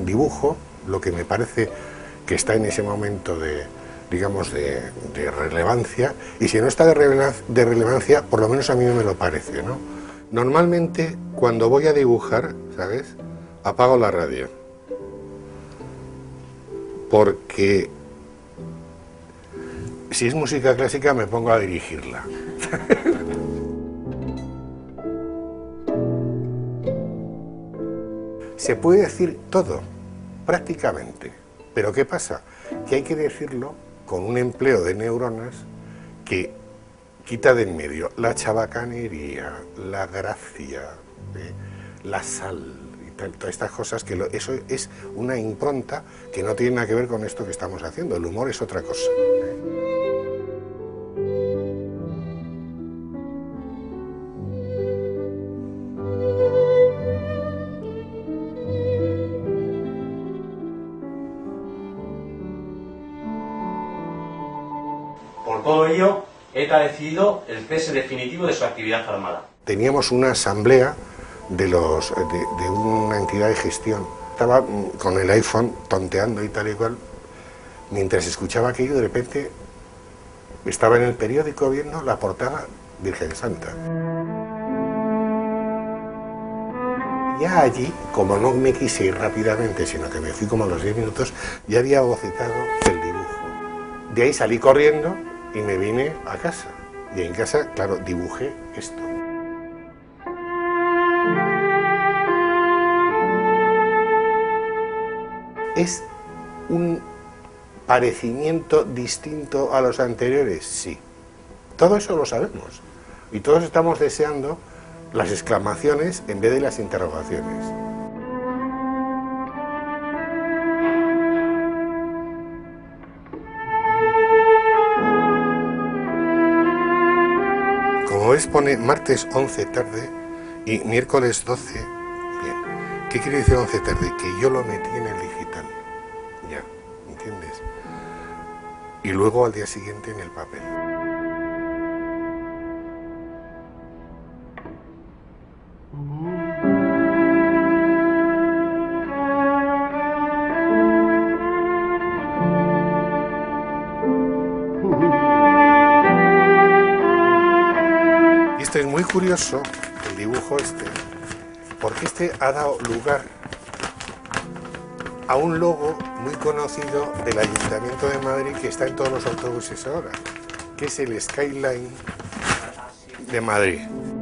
dibujo lo que me parece que está en ese momento de, digamos, de relevancia, y si no está de relevancia, por lo menos a mí me lo parece, ¿no? Normalmente, cuando voy a dibujar, ¿sabes?, apago la radio, porque si es música clásica me pongo a dirigirla. Se puede decir todo, prácticamente, pero ¿qué pasa? Que hay que decirlo con un empleo de neuronas que quita de en medio la chabacanería, la gracia, la sal y tal, todas estas cosas, que eso es una impronta que no tiene nada que ver con esto que estamos haciendo. El humor es otra cosa. Por todo ello, ETA ha decidido el cese definitivo de su actividad armada. Teníamos una asamblea de una entidad de gestión. Estaba con el iPhone tonteando y tal y cual. Mientras escuchaba aquello, de repente estaba en el periódico viendo la portada Virgen Santa. Ya allí, como no me quise ir rápidamente, sino que me fui como a los 10 minutos, ya había bocetado el dibujo. De ahí salí corriendo y me vine a casa. Y en casa, claro, dibujé esto. ¿Es un parecimiento distinto a los anteriores? Sí. Todo eso lo sabemos. Y todos estamos deseando las exclamaciones en vez de las interrogaciones. Como ves, pone martes 11 tarde y miércoles 12. Bien. ¿Qué quiere decir 11 tarde? Que yo lo metí en el digital. Ya, ¿entiendes? Y luego al día siguiente en el papel. Y esto es muy curioso, el dibujo este, porque este ha dado lugar a un logo muy conocido del Ayuntamiento de Madrid que está en todos los autobuses ahora, que es el Skyline de Madrid.